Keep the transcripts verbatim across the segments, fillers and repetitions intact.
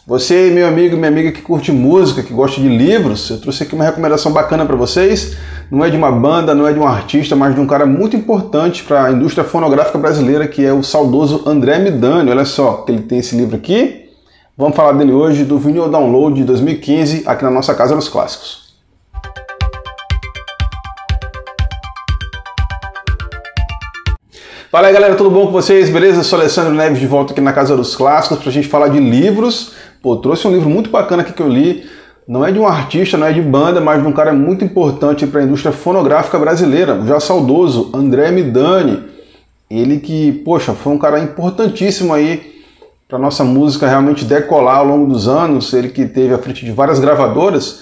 Você, meu amigo e minha amiga que curte música, que gosta de livros, eu trouxe aqui uma recomendação bacana para vocês. Não é de uma banda, não é de um artista, mas de um cara muito importante para a indústria fonográfica brasileira, que é o saudoso André Midani. Olha só, ele tem esse livro aqui. Vamos falar dele hoje, do Vinyl Download de dois mil e quinze, aqui na nossa Casa dos Clássicos. Fala aí galera, tudo bom com vocês? Beleza? Eu sou Alessandro Neves, de volta aqui na Casa dos Clássicos pra gente falar de livros. Pô, trouxe um livro muito bacana aqui que eu li. Não é de um artista, não é de banda, mas de um cara muito importante para a indústria fonográfica brasileira, o já saudoso André Midani. Ele que, poxa, foi um cara importantíssimo aí para nossa música realmente decolar ao longo dos anos. Ele que teve à frente de várias gravadoras.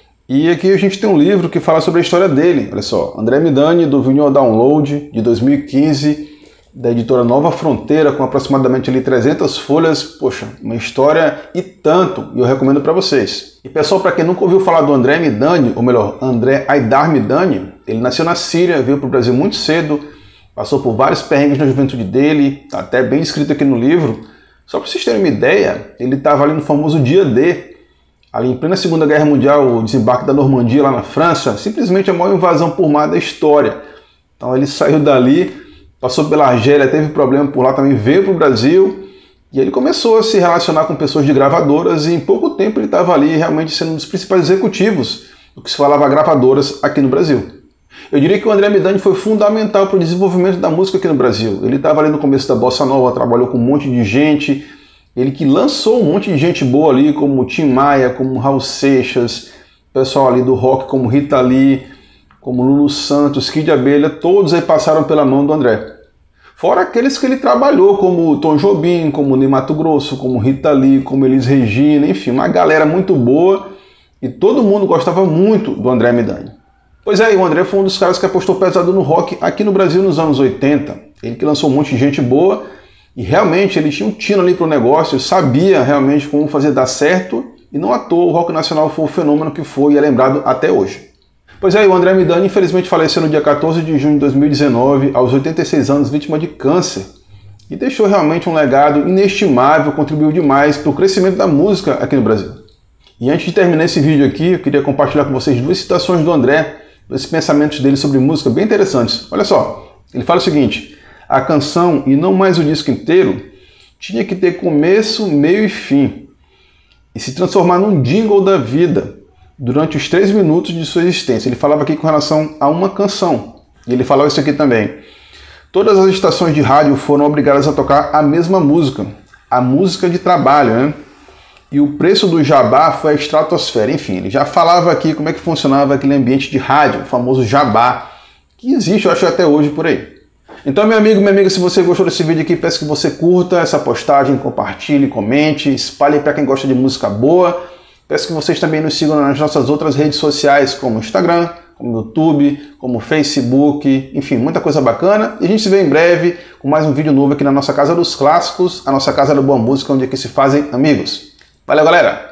E aqui a gente tem um livro que fala sobre a história dele. Olha só, André Midani, do Vinyl Download, de dois mil e quinze, da editora Nova Fronteira, com aproximadamente ali trezentas folhas. Poxa, uma história e tanto, e eu recomendo para vocês. E pessoal, para quem nunca ouviu falar do André Midani, ou melhor, André Haidar Midani, ele nasceu na Síria, veio para o Brasil muito cedo, passou por vários perrengues na juventude dele, tá até bem escrito aqui no livro. Só para vocês terem uma ideia, ele estava ali no famoso dia D, ali em plena Segunda Guerra Mundial, o desembarque da Normandia lá na França, simplesmente a maior invasão por mar da história. Então ele saiu dali, passou pela Argélia, teve problema por lá também, veio para o Brasil e ele começou a se relacionar com pessoas de gravadoras e em pouco tempo ele estava ali realmente sendo um dos principais executivos do que se falava gravadoras aqui no Brasil. Eu diria que o André Midani foi fundamental para o desenvolvimento da música aqui no Brasil. Ele estava ali no começo da Bossa Nova, trabalhou com um monte de gente, ele que lançou um monte de gente boa ali, como Tim Maia, como Raul Seixas, pessoal ali do rock como Rita Lee, como Lulu Santos, Kid Abelha, todos aí passaram pela mão do André. Fora aqueles que ele trabalhou, como Tom Jobim, como Ney Matogrosso, como Rita Lee, como Elis Regina, enfim, uma galera muito boa e todo mundo gostava muito do André Midani. Pois é, o André foi um dos caras que apostou pesado no rock aqui no Brasil nos anos oitenta. Ele que lançou um monte de gente boa e realmente ele tinha um tino ali pro negócio, sabia realmente como fazer dar certo e não à toa o rock nacional foi o fenômeno que foi e é lembrado até hoje. Pois é, o André Midani infelizmente faleceu no dia quatorze de junho de dois mil e dezenove, aos oitenta e seis anos, vítima de câncer. E deixou realmente um legado inestimável, contribuiu demais para o crescimento da música aqui no Brasil. E antes de terminar esse vídeo aqui, eu queria compartilhar com vocês duas citações do André, dois pensamentos dele sobre música bem interessantes. Olha só, ele fala o seguinte: a canção, e não mais o disco inteiro, tinha que ter começo, meio e fim, e se transformar num jingle da vida, durante os três minutos de sua existência. Ele falava aqui com relação a uma canção. E ele falava isso aqui também. Todas as estações de rádio foram obrigadas a tocar a mesma música. A música de trabalho, né? E o preço do jabá foi a estratosfera. Enfim, ele já falava aqui como é que funcionava aquele ambiente de rádio, o famoso jabá, que existe, eu acho, até hoje por aí. Então, meu amigo, minha amiga, se você gostou desse vídeo aqui, peço que você curta essa postagem, compartilhe, comente, espalhe para quem gosta de música boa. Peço que vocês também nos sigam nas nossas outras redes sociais, como Instagram, como YouTube, como Facebook, enfim, muita coisa bacana. E a gente se vê em breve com mais um vídeo novo aqui na nossa Casa dos Clássicos, a nossa casa da boa música, onde aqui se fazem amigos. Valeu, galera!